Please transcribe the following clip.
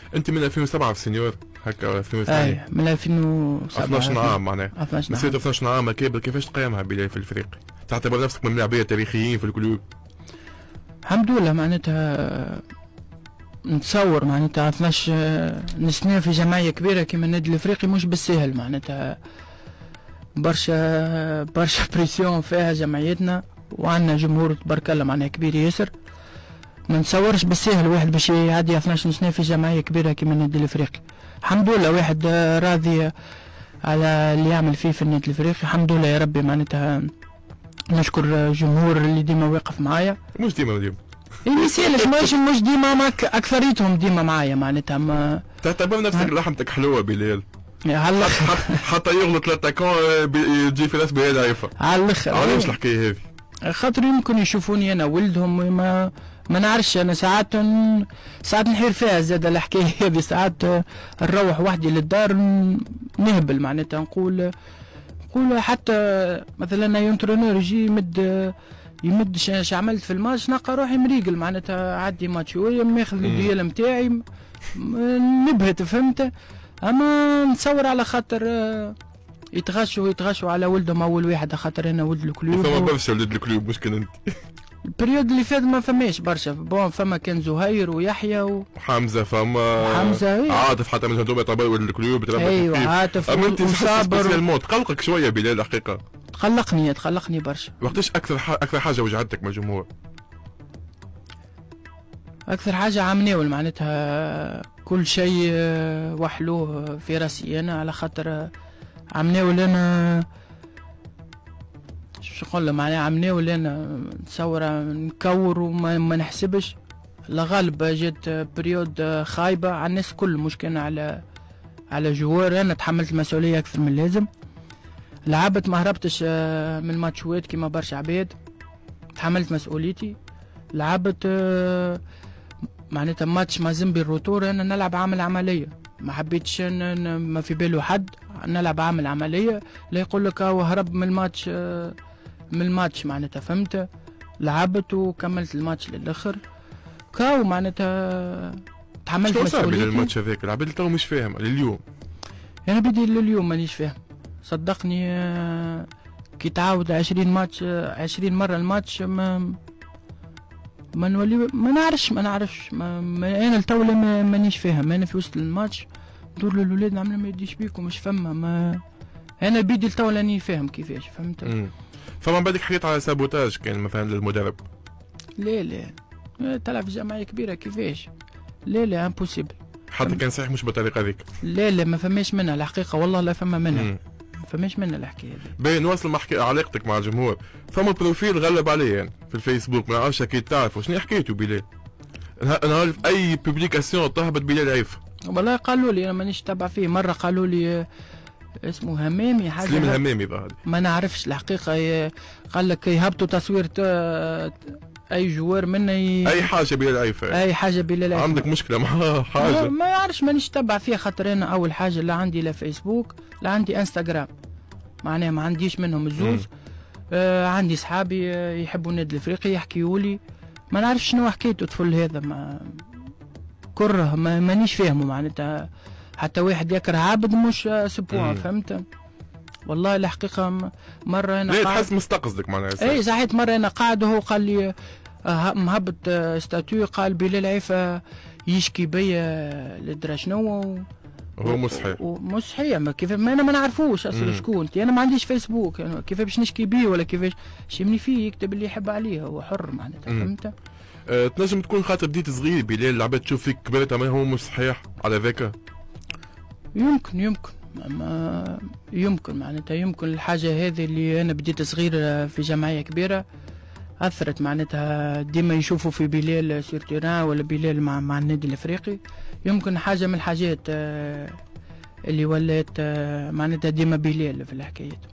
انت من 2007 في سينيور هكا ولا 2008؟ اي من 2007. 12 عام معناها. 12 مسيرة 12 عام كابر، كيفاش تقيمها بلال في الفريق؟ تعتبر نفسك من اللاعبين التاريخيين في الكلوب؟ الحمد لله معناتها نتصور معناتها 12 سنة في جمعية كبيرة كيما النادي الافريقي مش بالسهل معناتها برشا بريسيون فيها جمعيتنا، وعندنا جمهور تبارك الله معناها كبير ياسر. ما نتصورش بالسهل واحد باش يعدي 12 سنة في جمعية كبيرة كيما النادي الافريقي. الحمد لله واحد راضي على اللي يعمل فيه في النادي الافريقي، الحمد لله يا ربي معناتها. نشكر الجمهور اللي ديما واقف معايا. مش ديما ما يسالش مش ديما معك، اكثريتهم ديما معايا معناتها. ما تعتبر نفسك لحمتك حلوه بلال؟ على حتى يغلط لاتاكون يجي في راس بلال عيفه على الاخر. علاش الحكايه هذه؟ خاطر يمكن يشوفوني انا ولدهم، ما نعرفش انا ساعات نحير فيها زاد الحكايه هذه. ساعات نروح وحدي للدار نهبل معناتها نقول حتى مثلا يونترونور يجي يمد اش عملت في الماتش، نلقى روحي مريقل معناتها عدي ماتش ماخذ الديال نتاعي نبهت فهمت. اما نتصور على خاطر يتغشوا على ولدهم اول واحد، خاطر انا ولد الكلوب. فما برشا ولد الكلوب مش كان انت. البريود اللي فات ما فماش برشا، بون فما كان زهير ويحيى وحمزه، فما حمزه عاطف حتى من هذوما يعتبر ولد الكلوب. ايوه عاطف وصابر. الموت تقلقك شويه بلال الحقيقه؟ تقلقني برشا. وقتاش اكثر حاجه وجعتك من الجمهور؟ اكثر حاجه عمناول معناتها كل شيء وحلوه في راسي انا، على خاطر عمناول انا شو نقول معناها عمناول انا نتصور نكور وما نحسبش. الغالب جات بريود خايبه على الناس كل، مش كان على جوار. انا تحملت المسؤوليه اكثر من اللازم، لعبت ما هربتش من الماتشوات كيما برشا عباد، تحملت مسؤوليتي. لعبت معناتها ماتش مع زنبي الروتور انا نلعب عامل عمليه، ما حبيتش ما في باله حد نلعب عامل عمليه لا يقول لك هو هرب من الماتش معناتها فهمت. لعبت وكملت الماتش للاخر كاو معناتها تحملت مسؤوليتي. شنو الماتش هذاك العباد تو مش فاهم لليوم؟ انا بدي لليوم مانيش فاهم صدقني. كي تعاود 20 مرة الماتش ما نولي ما نعرفش انا التو مانيش فاهم. انا في وسط الماتش ندور للولاد نعمل ما يديش بيكم مش فما ما انا بيدي التو راني فاهم كيفاش فهمت. فما بالك حكيت على سابوتاج كان مثلا للمدرب؟ لا تلعب في جمعية كبيرة كيفاش؟ لا امبوسيبل. حتى كان صحيح مش بالطريقة هذيك؟ لا ما فماش منها الحقيقة والله لا فما منها. ما فماش منها الحكاية هذه. باين نواصل مع علاقتك مع الجمهور. فما بروفيل غلب عليه يعني في الفيسبوك، ما نعرفش اكيد تعرفوا شنو حكايته بلال؟ انا اي بوبليكاسيون تهبط بلال عيف. والله قالوا لي انا مانيش تابع فيه. مرة قالوا لي اسمه همامي حاجة سليم الهمامي ظهر ما نعرفش الحقيقة. قال لك يهبطوا تصوير اي جوار منا اي حاجه بلال عيفه. اي حاجه بلال عيفه. عندك مشكله مع حاجه؟ ما نعرفش مانيش تبع فيها، خاطر انا اول حاجه لا عندي لا فيسبوك لا عندي انستغرام، معناها ما عنديش منهم الزوز. عندي صحابي يحبوا النادي الافريقي يحكيوا لي، ما نعرفش شنو حكيته الطفل هذا، ما كره مانيش فاهمه معناتها. حتى واحد يكره عابد مش سبوان فهمت. والله الحقيقه مره انا لا تحس مستقصدك معناها. اي صحيح. مره انا قاعد وهو قال لي مهبط ستاتوي، قال بلال عيفه يشكي بيا لدرا شنو هو مصحي مصحي. كيف ما انا ما نعرفوش اصلا شكون. انا ما عنديش فيسبوك، يعني كيف باش نشكي بيه ولا كيفاش شمني فيه يكتب اللي يحب عليه، هو حر معناتها فهمت. تنجم تكون خاطر بديت صغير بلال العباد تشوف فيك كبرت اما هو مش صحيح على ذاك؟ يمكن معناتها يمكن الحاجة هذه اللي أنا بديت صغير في جمعية كبيرة أثرت معناتها. ديما يشوفوا في بلال سير تيران ولا بلال مع النادي الأفريقي. يمكن حاجة من الحاجات اللي ولات معناتها ديما بلال في الحكايات.